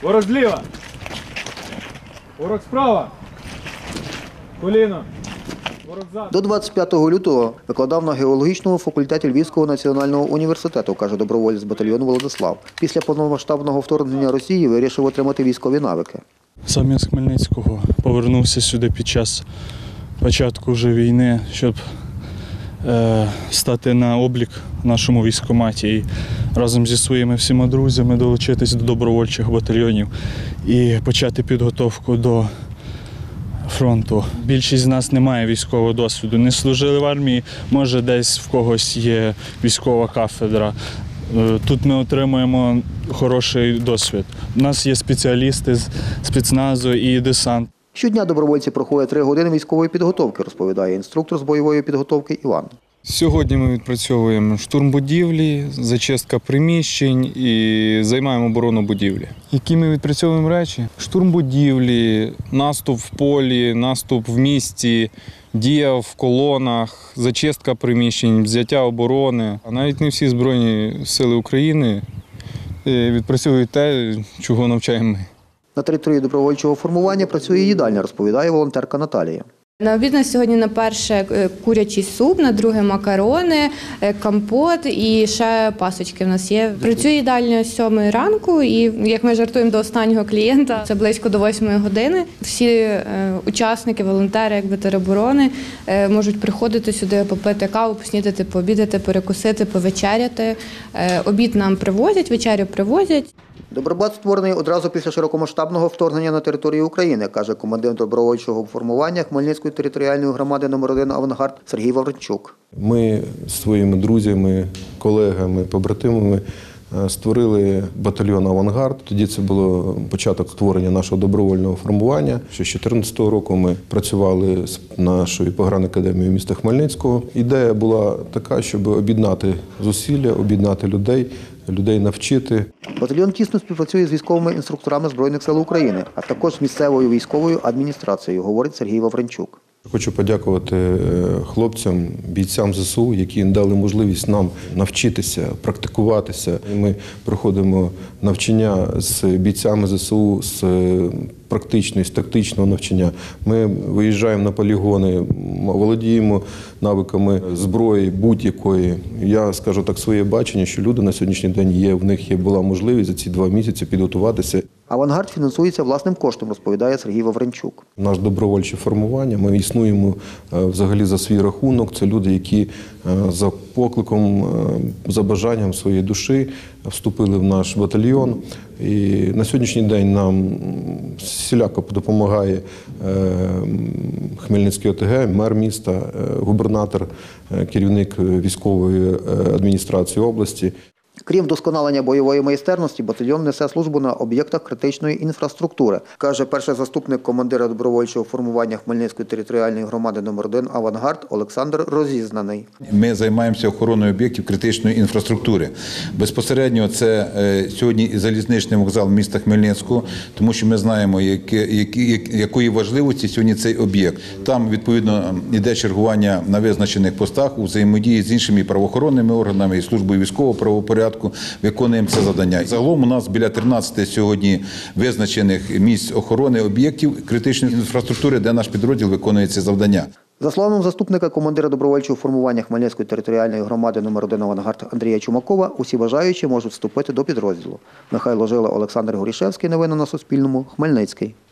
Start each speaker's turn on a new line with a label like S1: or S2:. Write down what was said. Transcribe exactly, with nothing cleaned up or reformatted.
S1: Ворог зліва. Ворог справа. Коліно. Ворог ззаду.
S2: До двадцять п'ятого лютого викладав на геологічному факультеті Львівського національного університету, каже доброволець батальйону Владислав. Після повномасштабного вторгнення Росії вирішив отримати військові навики.
S3: Сам я з Хмельницького повернувся сюди під час початку вже війни, щоб е, стати на облік в нашому військкоматі і разом зі своїми всіма друзями долучитись до добровольчих батальйонів і почати підготовку до фронту. Більшість з нас не має військового досвіду, не служили в армії, може десь в когось є військова кафедра. Тут ми отримуємо хороший досвід. У нас є спеціалісти з спецназу і десант.
S2: Щодня добровольці проходять три години військової підготовки, розповідає інструктор з бойової підготовки Іван.
S4: Сьогодні ми відпрацьовуємо штурм будівлі, зачистка приміщень і займаємо оборону будівлі. Які ми відпрацьовуємо речі? Штурм будівлі, наступ в полі, наступ в місті, дія в колонах, зачистка приміщень, взяття оборони. А навіть не всі Збройні сили України відпрацьовують те, чого навчаємо ми.
S2: На території добровольчого формування працює їдальня, розповідає волонтерка Наталія.
S5: На обід на сьогодні на перше курячий суп, на друге макарони, компот і ще пасочки в нас є. Працює їдальня з сьомої ранку і, як ми жартуємо, до останнього клієнта, це близько до восьмої години. Всі учасники, волонтери, якби тероборони можуть приходити сюди, попити каву, поснідати, пообідати, перекусити, повечеряти. Обід нам привозять, вечерю привозять.
S2: Добробат створений одразу після широкомасштабного вторгнення на територію України, каже командир добровольчого формування Хмельницької територіальної громади номер один «Авангард» Сергій Вавренчук.
S6: Ми зі своїми друзями, колегами, побратимами створили батальйон «Авангард». Тоді це було початок створення нашого добровольного формування. Ще з дві тисячі чотирнадцятого року ми працювали з нашою погранакадемією міста Хмельницького. Ідея була така, щоб об'єднати зусилля, об'єднати людей, людей навчити.
S2: Батальйон тісно співпрацює з військовими інструкторами Збройних сил України, а також з місцевою військовою адміністрацією, говорить Сергій Вавренчук.
S6: Хочу подякувати хлопцям, бійцям ЗСУ, які дали можливість нам навчитися, практикуватися. Ми проходимо навчання з бійцями ЗСУ, з практичного, з тактичного навчання. Ми виїжджаємо на полігони, володіємо навиками зброї будь-якої. Я скажу так своє бачення, що люди на сьогоднішній день є, в них є була можливість за ці два місяці підготуватися.
S2: «Авангард» фінансується власним коштом, розповідає Сергій Вавренчук.
S6: Наш добровольче формування, ми існуємо взагалі за свій рахунок. Це люди, які за покликом, за бажанням своєї душі вступили в наш батальйон. І на сьогоднішній день нам всіляко допомагає Хмельницький ОТГ, мер міста, губернатор, керівник військової адміністрації області.
S2: Крім вдосконалення бойової майстерності, батальйон несе службу на об'єктах критичної інфраструктури, каже перший заступник командира добровольчого формування Хмельницької територіальної громади номер один «Авангард» Олександр Розізнаний.
S7: Ми займаємося охороною об'єктів критичної інфраструктури. Безпосередньо це сьогодні залізничний вокзал міста Хмельницького, тому що ми знаємо, якої важливості сьогодні цей об'єкт. Там, відповідно, йде чергування на визначених постах у взаємодії з іншими правоохоронними органами і службою військового правопорядку. Виконуємо це завдання. Загалом у нас біля тринадцяти сьогодні визначених місць охорони об'єктів критичної інфраструктури, де наш підрозділ виконує це завдання.
S2: За словами заступника командира добровольчого формування Хмельницької територіальної громади номер один «Авангард» Андрія Чумакова, усі бажаючі можуть вступити до підрозділу. Михайло Жила, Олександр Горішевський. Новини на Суспільному. Хмельницький.